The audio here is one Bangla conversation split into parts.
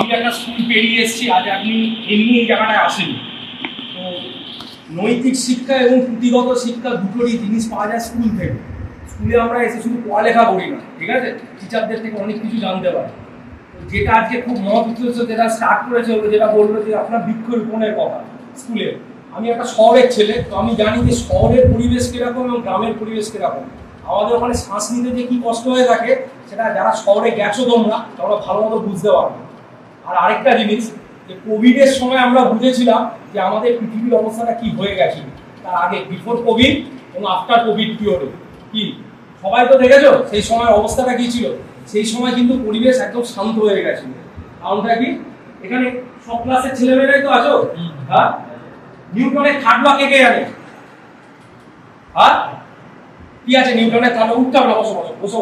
একটা স্কুল পেরিয়ে এসেছি, আজ আপনি এমনি এই জায়গাটায় আসেনি। তো নৈতিক শিক্ষা এবং পুঁথিগত শিক্ষা দুটোরই জিনিস পাওয়া যায় স্কুল থেকে। স্কুলে আমরা এসে শুধু পড়ালেখা করি না, ঠিক আছে, টিচারদের থেকে অনেক কিছু জানতে পারি। যেটা আজকে খুব মহৎ উদ্দেশ্য যেটা স্টার্ট করেছে, যেটা বললো যে আপনার বৃক্ষরোপণের কথা স্কুলে। আমি একটা শহরের ছেলে, তো আমি জানি যে শহরের পরিবেশ কীরকম এবং গ্রামের পরিবেশ কীরকম। আমাদের ওখানে শ্বাস নিতে যে কী কষ্ট হয়ে থাকে সেটা যারা শহরে গেছো তোমরা ভালো মতো বুঝতে পারবে। আর আরেকটা জিনিস, যে কোভিডের সময় আমরা বুঝেছিলাম যে আমাদের পৃথিবীর অবস্থাটা কি হয়ে গেছিল। তার আগে বিফোর কোভিড এবং আফটার কোভিড পিরিয়ডে কি সবাই তো দেখেছো সেই সময় অবস্থাটা কি ছিল। সেই সময় কিন্তু পরিবেশ একদম শান্ত হয়ে গেছিল। কারণটা কি, এখানে সব ক্লাসের ছেলেমেয়েরাই তো আছো। হ্যাঁ, নিউটনের থার্ড ল কে কে জানে? হ্যাঁ, কি আছে নিউটনের থার্ড ল? উঠতে হবে না, বসো বসো বসো।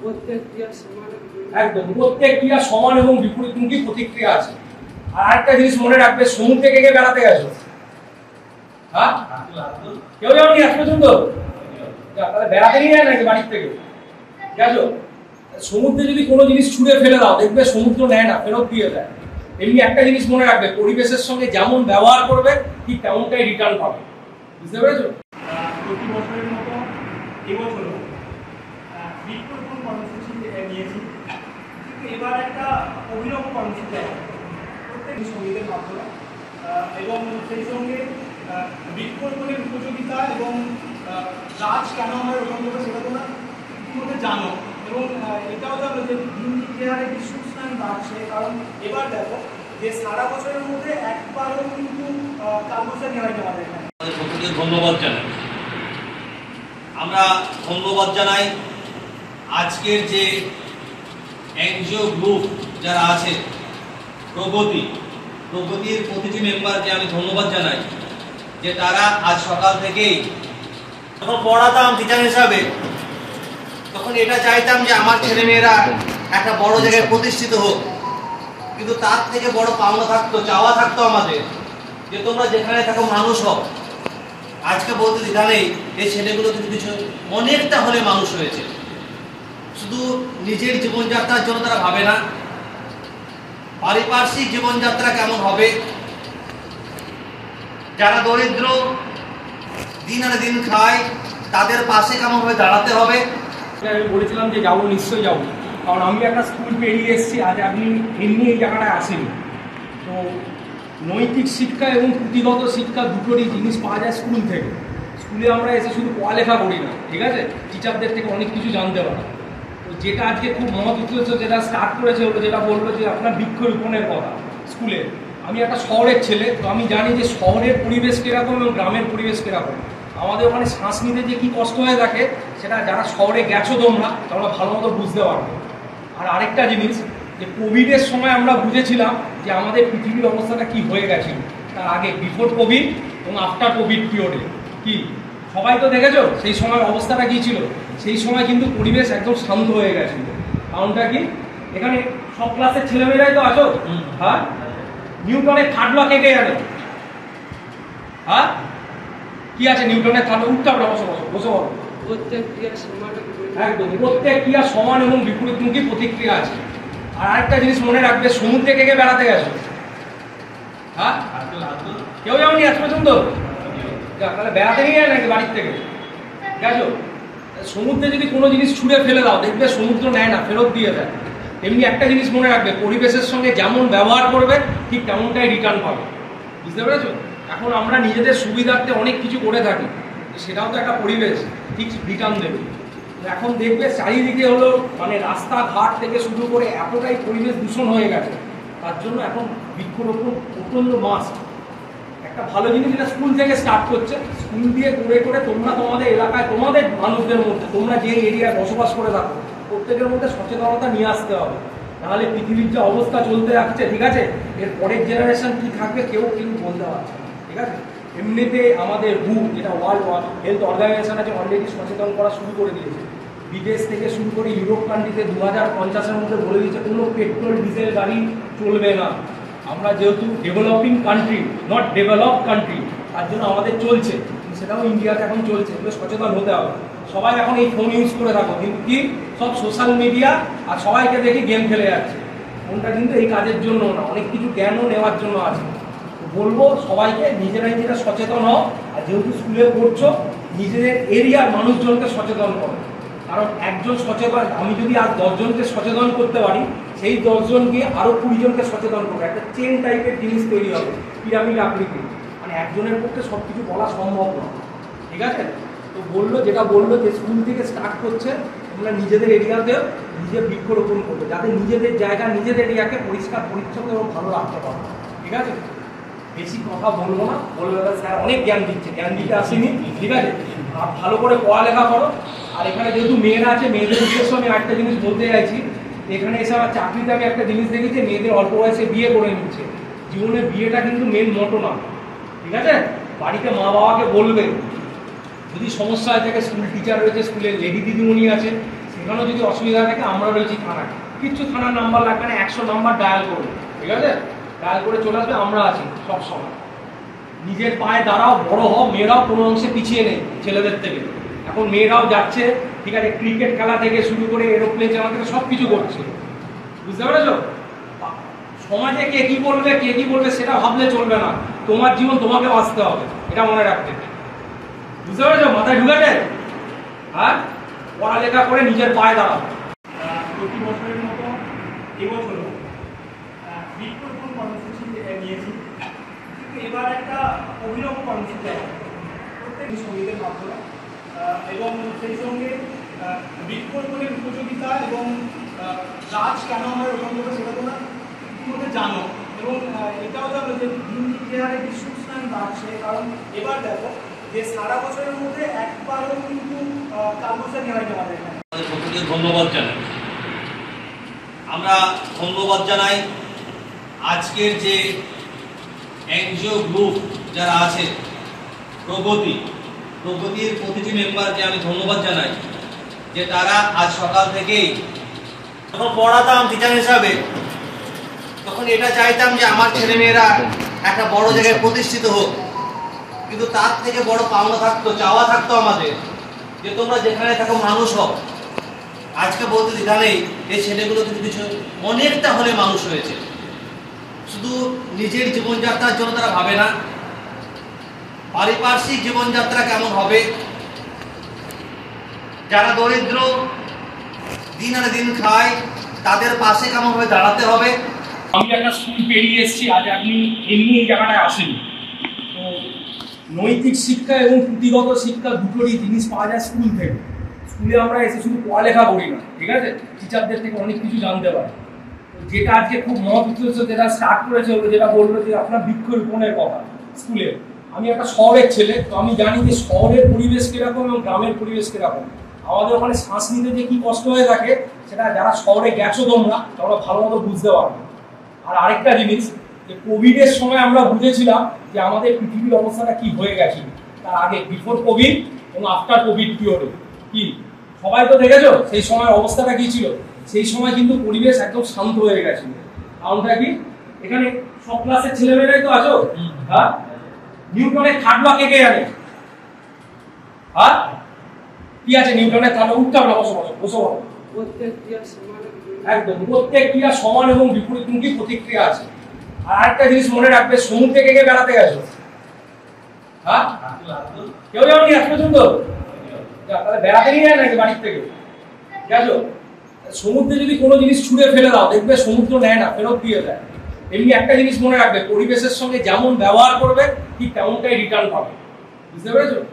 একদম, প্রত্যেক ক্রিয়া সমান এবং বিপরীতমুখী প্রতিক্রিয়া আছে। আর আরেকটা জিনিস মনে রাখবে, সমুদ্রে কে কে বেড়াতে গেছো? হ্যাঁ, কেউ যাওনি আজ পর্যন্ত? তাহলে বেড়াতে নিয়ে যায় নাকি বাড়ির থেকে? গেছো? সমুদ্রে যদি কোনো জিনিস ছুঁড়ে ফেলে দাও, দেখবে সমুদ্র নেয় না, ফেরত দিয়ে দেয়। এমনি একটা জিনিস মনে রাখবে, পরিবেশের সঙ্গে যেমন ব্যবহার করবে ঠিক তেমনটাই রিটার্ন পাবে। বুঝতে পেরেছো? প্রতি বছরের মতো এবছরও বৃক্ষরোপণ কর্মসূচি নিয়েছি। কিন্তু এবার একটা অভিনব কর্মসূচি আছে প্রত্যেক সঙ্গীতের মাধ্যমে, এবং সেই সঙ্গে বৃক্ষরোপণের উপযোগিতা এবং গাছ কেন আমরা রোপণ করবো সেটা তোমরা ইতিমধ্যে জানো। এবং এটাও জানো যে দিন দিন যে হারে বিশ্ব উষ্ণায়ন বাড়ছে। কারণ এবার দেখো যে সারা বছরের মধ্যে একবারও কিন্তু কালবৈশাখী হয়নি আমাদের এখানে। ধন্যবাদ জানাই, আমরা ধন্যবাদ জানাই আজকের যে এনজিও গ্রুপ যারা আছে, প্রগতির প্রতিটি মেম্বারকে আমি ধন্যবাদ জানাই যে তারা আজ সকাল থেকেই, যখন পড়াতাম টিচার হিসাবে, তখন এটা চাইতাম যে আমার ছেলেমেয়েরা একটা বড় জায়গায় প্রতিষ্ঠিত হোক। কিন্তু তার থেকে বড় পাওনা থাকতো, চাওয়া থাকতো আমাদের, যে তোমরা যেখানে থাকো মানুষ হও। আজকে বলতে দ্বিধা নেই, এই ছেলেগুলো কিন্তু কিছু অনেকটা হলে মানুষ হয়েছে। শুধু নিজের জীবনযাত্রার জন্য তারা ভাবে না, পারিপার্শ্বিক জীবনযাত্রা কেমন হবে, যারা দরিদ্র দিন আনে দিন খায় তাদের পাশে কেমন ভাবে দাঁড়াতে হবে। আমি বলেছিলাম যে যাবো, নিশ্চয়ই যাবো, কারণ আমি একটা স্কুল পেরিয়ে এসেছি, আজ আপনি এমনি এই জায়গাটায় আসেনি। তো নৈতিক শিক্ষা এবং পুঁথিগত শিক্ষা দুটোরই জিনিস পাওয়া যায় স্কুল থেকে। স্কুলে আমরা এসে শুধু পড়ালেখা করি না, ঠিক আছে, টিচারদের থেকে অনেক কিছু জানতে পারি। তো যেটা আজকে খুব মহৎ উদ্দেশ্য যেটা স্টার্ট করেছে, যেটা বললো যে আপনার বৃক্ষরোপণের কথা স্কুলে। আমি একটা শহরের ছেলে, তো আমি জানি যে শহরের পরিবেশ কীরকম এবং গ্রামের পরিবেশ কীরকম। আমাদের ওখানে শ্বাস নিতে যে কী কষ্ট হয়ে থাকে সেটা যারা শহরে গেছো তোমরা ভালো মতো বুঝতে পারবে। আর আরেকটা জিনিস, যে কোভিডের সময় আমরা বুঝেছিলাম যে আমাদের পৃথিবীর অবস্থাটা কি হয়ে গেছিল। তার আগে বিফোর কোভিড এবং আফটার কোভিড পিরিয়ডে কি সবাই তো দেখেছো সেই সময় অবস্থাটা কী ছিল। সেই সময় কিন্তু পরিবেশ একদম শান্ত হয়ে গেছিল। কারণটা কি, এখানে সব ক্লাসের ছেলেমেয়েরাই তো আছো। হ্যাঁ, নিউটনের থার্ড ল কে কে জানে? হ্যাঁ, কি আছে নিউটনের থার্ড ল? উঠতে হবে না, বসো বসো বসো বলো। একদম, প্রত্যেক ক্রিয়া সমান এবং বিপরীতমুখী প্রতিক্রিয়া আছে। আর আরেকটা জিনিস মনে রাখবে, সমুদ্রে কে কে বেড়াতে গেছো? হ্যাঁ, কেউ যাওনি আজ পর্যন্ত? তাহলে বেড়াতে নিয়ে যায় নাকি বাড়ির থেকে? গেছো? সমুদ্রে যদি কোনো জিনিস ছুঁড়ে ফেলে দাও, দেখবে সমুদ্র নেয় না, ফেরত দিয়ে দেয়। এমনি একটা জিনিস মনে রাখবে, পরিবেশের সঙ্গে যেমন ব্যবহার করবে ঠিক তেমনটাই রিটার্ন পাবে। বুঝতে পেরেছো? এখন আমরা নিজেদের সুবিধার্থে অনেক কিছু করে থাকি, সেটাও তো একটা পরিবেশ ঠিক রিটার্ন দেবে। এখন দেখবে চারিদিকে হলো মানে রাস্তাঘাট থেকে শুরু করে এতটাই পরিবেশ দূষণ হয়ে গেছে। তার জন্য এখন বৃক্ষরোপণ অত্যন্ত মাস্ট। একটা ভালো জিনিস যেটা স্কুল থেকে স্টার্ট করছে, স্কুল দিয়ে করে করে তোমরা তোমাদের এলাকায় তোমাদের মানুষদের মধ্যে, তোমরা যে এরিয়ায় বসবাস করে থাকো প্রত্যেকের মধ্যে সচেতনতা নিয়ে আসতে হবে। তাহলে পৃথিবীর যে অবস্থা চলতে রাখছে, ঠিক আছে, এর পরের জেনারেশন কি থাকবে কেউ বলতে পারছে না, ঠিক আছে। এমনিতে আমাদের যেটা ওয়ার্ল্ড হেলথ অর্গানাইজেশন আছে, অলরেডি সচেতন করা শুরু করে দিয়েছে। বিদেশ থেকে শুরু করে ইউরোপ কান্ট্রিতে 2050-এর মধ্যে বলে দিয়েছে কোনো পেট্রোল ডিজেল গাড়ি চলবে না। আমরা যেহেতু developing country, not developed country, তার জন্য আমাদের চলছে, সেটাও ইন্ডিয়াতে এখন চলছে। এগুলো সচেতন হতে হবে। সবাই এখন এই ফোন ইউজ করে থাকো, কিন্তু কি সব সোশ্যাল মিডিয়া, আর সবাইকে দেখি গেম খেলে যাচ্ছে। ফোনটা কিন্তু এই কাজের জন্য না, অনেক কিছু জ্ঞানও নেওয়ার জন্য আছে। বলবো সবাইকে নিজেরা সচেতন হও, আর যেহেতু স্কুলে পড়ছো নিজেদের এরিয়ার মানুষজনকে সচেতন করো। কারণ একজন সচেতন, আমি যদি আর 10 জনকে সচেতন করতে পারি, সেই 10 জনকে আরও 20 জনকে সচেতন করবো, একটা চেন টাইপের জিনিস তৈরি হবে, পিরামিড আকৃতি। মানে একজনের পক্ষে সব কিছু বলা সম্ভব না, ঠিক আছে? তো যেটা বললো যে স্কুল থেকে স্টার্ট করছে, তোমরা নিজেদের এরিয়াতে নিজে বৃক্ষরোপণ করবে, যাতে নিজেদের জায়গা নিজেদের এরিয়াকে পরিষ্কার পরিচ্ছন্ন এবং ভালো রাখতে পারো, ঠিক আছে? বেশি কথা বলবো না, বলবে স্যার অনেক জ্ঞান দিচ্ছে, জ্ঞান দিতে আসেনি, ঠিক আছে? আর ভালো করে পড়ালেখা করো। আর এখানে যেহেতু মেয়েরা আছে, মেয়েদের উদ্দেশ্য আমি একটা জিনিস বলতে চাইছি, এখানে এসে আমার চাকরিতে আমি একটা জিনিস দেখেছি, মেয়েদের অল্প বয়সে বিয়ে করে নিচ্ছে। জীবনে বিয়েটা কিন্তু মেন মোটো না, ঠিক আছে? বাড়িতে মা বাবাকে বলবে, যদি সমস্যা হয় থাকে স্কুল টিচার রয়েছে, স্কুলের লেডি দিদিমণি আছে, সেখানেও যদি অসুবিধা থাকে আমরা রয়েছি থানায়, কিচ্ছু থানার নাম্বার লাগবে না, 100 নাম্বার ডায়াল করবে, ঠিক আছে? ডায়াল করে চলে আসবে, আমরা আছি সব সময়। নিজের পায়ে দাঁড়াও, বড় হও, মেয়েরাও কোনো অংশে পিছিয়ে নেই ছেলেদের থেকে। এখন মেয়েরাও যাচ্ছে, ঠিক আছে, ক্রিকেট খেলা থেকে শুরু করে এরোপ্লেন চালা থেকে সব কিছু করছে, বুঝতে পেরেছো? সমাজে কে কি বলবে সেটা ভাবলে চলবে না, তোমার জীবন তোমাকে বাঁচতে হবে, এটা মনে রাখতে, বুঝতে পেরেছো? মাথায় ঢুকেছে? হ্যাঁ, পড়ালেখা করে নিজের পায়ে দাঁড়াও। প্রতি বছরের মতো এবছরও বৃক্ষরোপণ কর্মসূচি নিয়েছি, কিন্তু এবার একটা অভিনব কর্মসূচি আছে প্রত্যেক সঙ্গীতের মাধ্যমে, এবং সেই সঙ্গে বৃক্ষরোপণের উপযোগিতা এবং গাছ কেন আমরা রোপণ করবো সেটা তোমরা ইতিমধ্যে জানো, এবং এটাও জানো যে দিন দিন যে হারে বিশ্ব উষ্ণায়ন বাড়ছে। কারণ এবার দেখো যে সারা বছরের মধ্যে একবারও কিন্তু কালবৈশাখী হয়নি আমাদের এখানে। ধন্যবাদ জানাই, আমরা ধন্যবাদ জানাই আজকের যে এনজিও গ্রুপ যারা আছে, প্রগতির প্রতিটি মেম্বারকে আমি ধন্যবাদ জানাই যে তারা আজ সকাল থেকেই, যখন পড়াতাম টিচার হিসাবে, তখন এটা চাইতাম যে আমার ছেলেমেয়েরা একটা বড় জায়গায় প্রতিষ্ঠিত হোক, কিন্তু তার থেকে বড় পাওনা থাকতো, চাওয়া থাকতো আমাদের যে তোমরা যেখানে থাকো মানুষ হও। আজকে বলতে দ্বিধা নেই, এই ছেলেগুলো কিন্তু কিছু অনেকটা হলে মানুষ হয়েছে। শুধু নিজের জীবনযাত্রার জন্য তারা ভাবে না, পারিপার্শ্বিক জীবনযাত্রা কেমন হবে, যারা দরিদ্র দিন আনে দিন খায় তাদের পাশে কেমন ভাবে দাঁড়াতে হবে। আমি একটা স্কুল পেরিয়ে এসেছি, আজ আপনি এমনি এই জায়গাটায় আসেনি। তো নৈতিক শিক্ষা এবং পুঁথিগত শিক্ষা দুটোরই জিনিস পাওয়া যায় স্কুল থেকে। স্কুলে আমরা এসে শুধু পড়ালেখা করি না, ঠিক আছে, টিচারদের থেকে অনেক কিছু জানতে পারি। যেটা আজকে খুব মহৎ উদ্দেশ্য যেটা স্টার্ট করেছে, যেটা বললো যে আপনার বৃক্ষরোপণের কথা স্কুলে। আমি একটা শহরের ছেলে, তো আমি জানি যে শহরের পরিবেশ কিরকম এবং গ্রামের পরিবেশ কিরকম। আমাদের ওখানে শ্বাস নিতে যে কি কষ্ট হয়ে থাকে, সেটা যারা শহরে গেছো তোমরা ভালো মতো বুঝতে পারবে। আর আরেকটা জিনিস, যে কোভিডের সময় আমরা বুঝেছিলাম যে আমাদের পৃথিবীর অবস্থাটা কি হয়ে গেছিল, তার আগে বিফোর কোভিড এবং আফটার কোভিড পিরিয়ডে কি সবাই তো দেখেছো সেই সময়ের অবস্থাটা কি ছিল। সেই সময় কিন্তু পরিবেশ একদম শান্ত হয়ে গেছিল। কারণটা কি, এখানে সব ক্লাসের ছেলেমেয়েরাই তো আছো। হ্যাঁ, নিউটনের থার্ড ল কে জানে? হ্যাঁ, কি আছে নিউটনের থার্ড ল? উঠতে হবে না, বসো। একদম, প্রত্যেক ক্রিয়া সমান এবং বিপরীতমুখী প্রতিক্রিয়া আছে। আর আরেকটা জিনিস মনে রাখবে, সমুদ্রে কে বেড়াতে গেছো? হ্যাঁ, কেউ যাওনি আজ পর্যন্ত? তাহলে বেড়াতে নিয়ে যায় নাকি বাড়ির থেকে? গেছো? সমুদ্রে যদি কোনো জিনিস ছুঁড়ে ফেলে দাও, দেখবে সমুদ্র নেয় না, ফেরত দিয়ে দেয়। এমনি একটা জিনিস মনে রাখবে, পরিবেশের সঙ্গে যেমন ব্যবহার করবে ঠিক তেমনটাই রিটার্ন পাবে, বুঝতে পেরেছো?